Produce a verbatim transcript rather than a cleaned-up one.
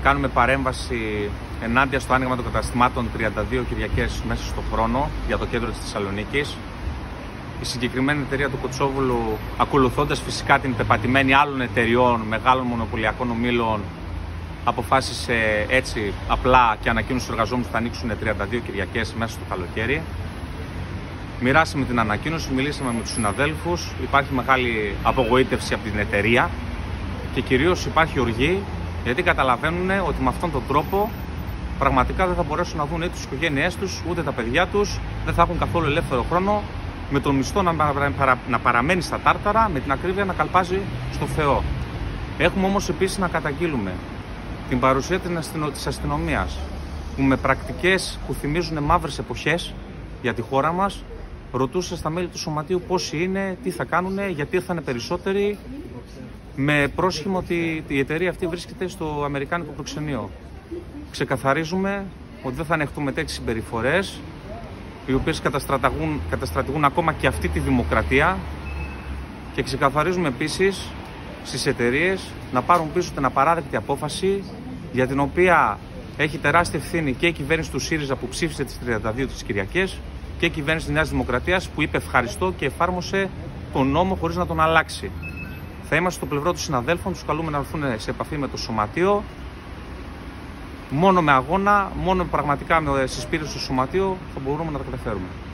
κάνουμε παρέμβαση ενάντια στο άνοιγμα των καταστημάτων τριάντα δύο Κυριακές μέσα στον χρόνο για το κέντρο της Θεσσαλονίκης. Η συγκεκριμένη εταιρεία του Κοτσόβουλου, ακολουθώντας φυσικά την πεπατημένη άλλων εταιριών, μεγάλων μονοπωλιακών ομίλων, αποφάσισε έτσι απλά και ανακοίνωσε στους εργαζόμενους ότι θα ανοίξουν τριάντα δύο Κυριακές μέσα στο καλοκαίρι. Μοιράσαμε την ανακοίνωση, μιλήσαμε με τους συναδέλφους, υπάρχει μεγάλη απογοήτευση από την εταιρεία και κυρίως υπάρχει οργή, γιατί καταλαβαίνουν ότι με αυτόν τον τρόπο πραγματικά δεν θα μπορέσουν να δουν ούτε τις οικογένειές τους, ούτε τα παιδιά τους, δεν θα έχουν καθόλου ελεύθερο χρόνο, με τον μισθό να, παρα... να παραμένει στα τάρταρα, με την ακρίβεια να καλπάζει στο Θεό. Έχουμε όμως επίσης να καταγγείλουμε την παρουσία της αστυνομίας, που με πρακτικές που θυμίζουν μαύρες εποχές για τη χώρα μας, ρωτούσε στα μέλη του σωματείου πόσοι είναι, τι θα κάνουν, γιατί ήρθανε περισσότεροι, με πρόσχημα ότι η εταιρεία αυτή βρίσκεται στο αμερικάνικο προξενείο. Ξεκαθαρίζουμε ότι δεν θα ανεχτούμε τέτοιες συμπεριφορές, οι οποίες καταστρατηγούν, καταστρατηγούν ακόμα και αυτή τη δημοκρατία, και ξεκαθαρίζουμε επίσης στις εταιρείες να πάρουν πίσω την απαράδεκτη απόφαση, για την οποία έχει τεράστια ευθύνη και η κυβέρνηση του ΣΥΡΙΖΑ που ψήφισε τις τριάντα δύο τις Κυριακές και η κυβέρνηση της Νέας Δημοκρατίας που είπε ευχαριστώ και εφάρμοσε τον νόμο χωρίς να τον αλλάξει. Θα είμαστε στο πλευρό των συναδέλφων, τους καλούμε να έρθουν σε επαφή με το σωματείο. Μόνο με αγώνα, μόνο πραγματικά με συσπήρωση στο σωματείο θα μπορούμε να τα καταφέρουμε.